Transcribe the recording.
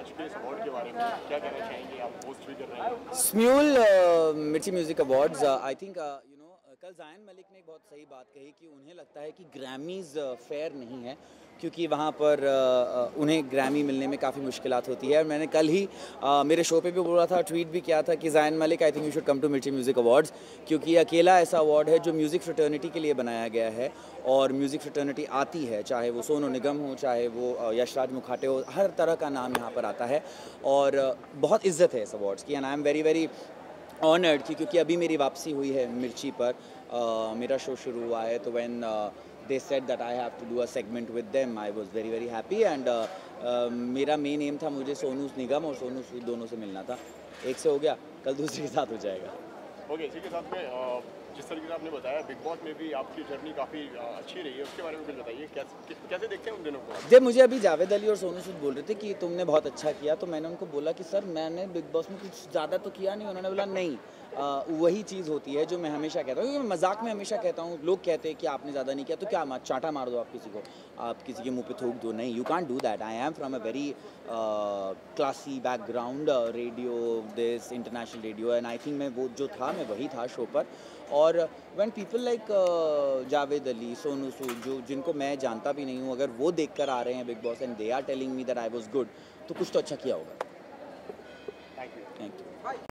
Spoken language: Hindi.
आज के इस अवार्ड के बारे में क्या कहना चाहेंगे? आप होस्ट भी कर रहे हैं। Smule Mirchi music awards I think कल ज़ायन मलिक ने एक बहुत सही बात कही कि उन्हें लगता है कि ग्रैमीज़ फेयर नहीं है क्योंकि वहाँ पर उन्हें ग्रैमी मिलने में काफ़ी मुश्किलात होती है। और मैंने कल ही मेरे शो पे भी बोला था, ट्वीट भी किया था कि Zayn Malik I think you should come to Mirchi music awards, क्योंकि अकेला ऐसा अवार्ड है जो म्यूज़िक फ्रेटर्निटी के लिए बनाया गया है और म्यूज़िक फ्रेटर्निटी आती है, चाहे वो सोनू निगम हो, चाहे वो यशराज मुखाटे हो, हर तरह का नाम यहाँ पर आता है और बहुत इज्जत है इस अवार्ड्स की। And I am very very honoured कि क्योंकि अभी मेरी वापसी हुई है मिर्ची पर, मेरा शो शुरू हुआ है, तो when they said that I have to do a segment with them, I was very very happy. And मेरा मेन एम था, मुझे सोनू निगम और सोनू सूद दोनों से मिलना था। एक से हो गया, कल दूसरे के साथ हो जाएगा। ओके, इसी के साथ में जिस तरीके से आपने बताया बिग बॉस में भी आपकी जर्नी काफ़ी अच्छी रही है, उसके बारे में कुछ बताइए। कैसे देखते हैं उन दिनों को? जब मुझे अभी जावेद अली और सोनू सूद बोल रहे थे कि तुमने बहुत अच्छा किया, तो मैंने उनको बोला कि सर मैंने बिग बॉस में कुछ ज़्यादा तो किया नहीं। उन्होंने बोला नहीं, वही चीज़ होती है जो मैं हमेशा कहता हूँ, क्योंकि मैं मजाक में हमेशा कहता हूँ। लोग कहते हैं कि आपने ज़्यादा नहीं किया, तो क्या चांटा मार दो आप किसी को, आप किसी के मुंह पे थूक दो। नहीं, you can't do that. I am from a very classy background, radio, this international radio, and I think मैं वो जो था मैं वही था शो पर। और when people like Javed Ali, Sonu Sood, जो जिनको मैं जानता भी नहीं हूँ, अगर वो देख कर आ रहे हैं Bigg Boss and they are telling me that I was good, तो कुछ तो अच्छा किया होगा। Thank you. Thank you.